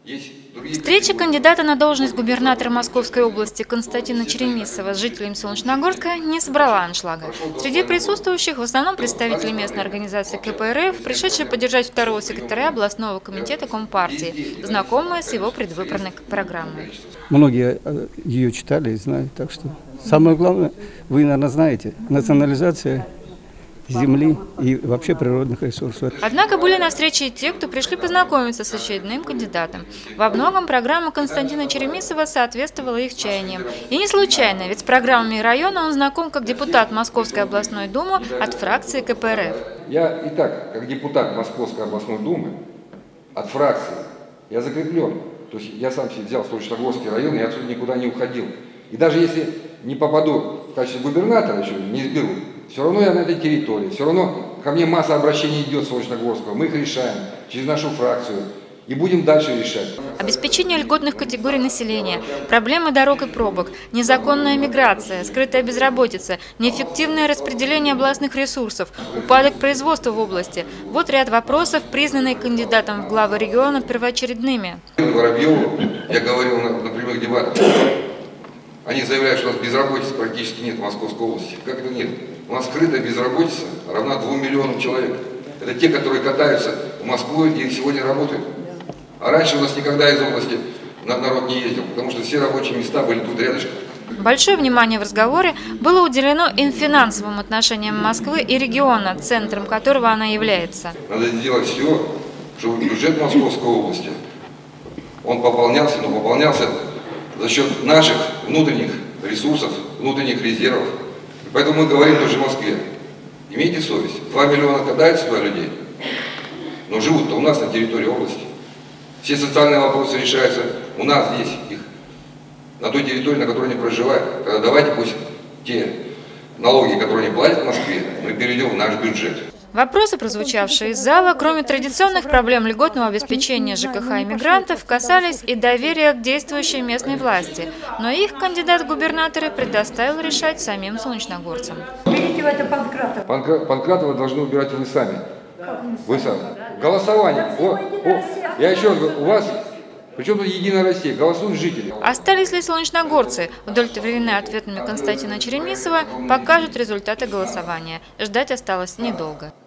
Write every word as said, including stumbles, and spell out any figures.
Встреча кандидата на должность губернатора Московской области Константина Черемисова с жителями Солнечногорска не собрала аншлага. Среди присутствующих в основном представители местной организации ка пэ эр эф, пришедшие поддержать второго секретаря областного комитета Компартии, знакомые с его предвыборной программой. Многие ее читали и знают, так что самое главное, вы, наверное, знаете, национализация земли и вообще природных ресурсов. Однако были на встрече и те, кто пришли познакомиться с очередным кандидатом. Во многом программа Константина Черемисова соответствовала их чаяниям. И не случайно, ведь с программами района он знаком как депутат Московской областной думы от фракции ка пэ эр эф. Я и так, как депутат Московской областной думы от фракции, я закреплен. То есть я сам себе взял Солнечногорский район, и отсюда никуда не уходил. И даже если не попаду в качестве губернатора, еще не изберу, все равно я на этой территории, все равно ко мне масса обращений идет с Солнечногорского, мы их решаем через нашу фракцию и будем дальше решать. Обеспечение льготных категорий населения, проблемы дорог и пробок, незаконная миграция, скрытая безработица, неэффективное распределение областных ресурсов, упадок производства в области – вот ряд вопросов, признанные кандидатом в главы региона первоочередными. Воробьеву я говорил на, на прямых дебатах. Они заявляют, что у нас безработицы практически нет в Московской области. Как это нет? У нас скрытая безработица равна двум миллионам человек. Это те, которые катаются в Москву и сегодня работают. А раньше у нас никогда из области народ не ездил, потому что все рабочие места были тут рядышком. Большое внимание в разговоре было уделено и финансовым отношениям Москвы и региона, центром которого она является. Надо сделать все, чтобы бюджет Московской области, он пополнялся, но пополнялся за счет наших внутренних ресурсов, внутренних резервов. И поэтому мы говорим тоже в Москве. Имейте совесть. Два миллиона катается туда людей, но живут-то у нас на территории области. Все социальные вопросы решаются у нас здесь, их, на той территории, на которой они проживают. Тогда давайте пусть те налоги, которые они платят в Москве, мы перейдем в наш бюджет. Вопросы, прозвучавшие из зала, кроме традиционных проблем льготного обеспечения жэ ка ха и мигрантов, касались и доверия к действующей местной власти. Но их кандидат в губернаторы предоставил решать самим солнечногорцам. Панкратова должны убирать вы сами. Вы сами. Голосование. О, о, я еще раз говорю, у вас... Причем тут Единая Россия, голосуют жители. Остались ли солнечногорцы удовлетворены ответами Константина Черемисова, покажут результаты голосования. Ждать осталось недолго.